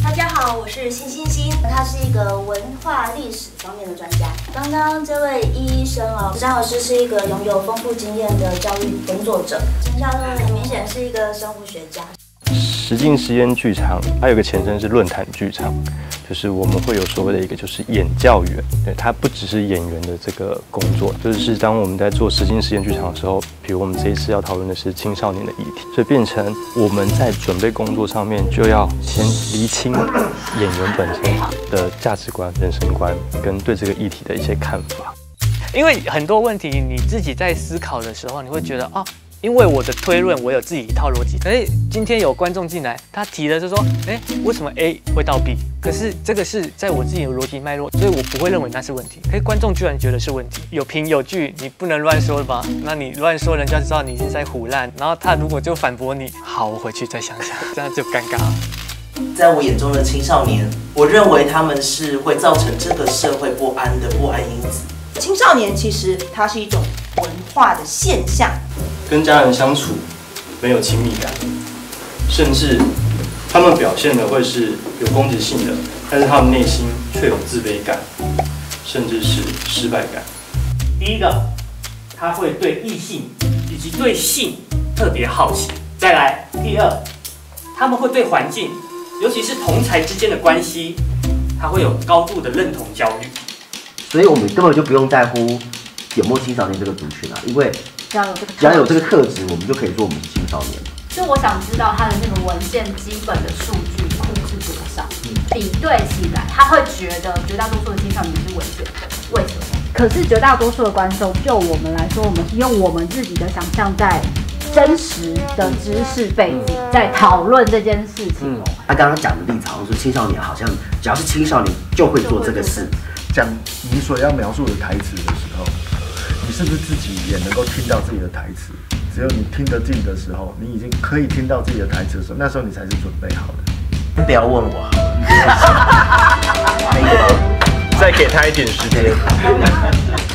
大家好，我是辛欣欣，他是一个文化历史方面的专家。刚刚这位医生哦，张老师是一个拥有丰富经验的教育工作者，陈教授很明显是一个生物学家。 实境实验剧场，它有个前身是论坛剧场，就是我们会有所谓的一个就是演教员，对，它不只是演员的这个工作，就是当我们在做实境实验剧场的时候，比如我们这一次要讨论的是青少年的议题，所以变成我们在准备工作上面就要先厘清演员本身的价值观、人生观跟对这个议题的一些看法。 因为很多问题你自己在思考的时候，你会觉得啊。因为我的推论，我有自己一套逻辑。今天有观众进来，他提的是说，为什么 A 会到 B？ 可是这个是在我自己的逻辑脉络，所以我不会认为那是问题。观众居然觉得是问题，有凭有据，你不能乱说吧？那你乱说，人家知道你是在唬烂。然后他如果就反驳你，好，我回去再想想，这样就尴尬了。 在我眼中的青少年，我认为他们是会造成这个社会不安的不安因子。 青少年其实它是一种文化的现象。 跟家人相处没有亲密感，甚至他们表现的会是有攻击性的，但是他们内心却有自卑感，甚至是失败感。 第一个，他会对异性以及对性特别好奇。再来，第二，他们会对环境，尤其是同侪之间的关系，他会有高度的认同焦虑。 所以我们根本就不用在乎有没有青少年这个族群啊，因为只要有这个特质，我们就可以说我们是青少年。 就我想知道他的那个文献基本的数据库是多少，比对起来，他会觉得绝大多数的青少年是危险的，为什么？可是绝大多数的观众，就我们来说，我们是用我们自己的想象在真实的知识背景在讨论这件事情。 他刚刚讲的例子好像说青少年好像只要是青少年就会做这个事。 讲你所要描述的台词的时候，你是不是自己也能够听到自己的台词？只有你听得进的时候，你已经可以听到自己的台词的时候，那时候你才是准备好的。 不要问我， 再给他一点时间。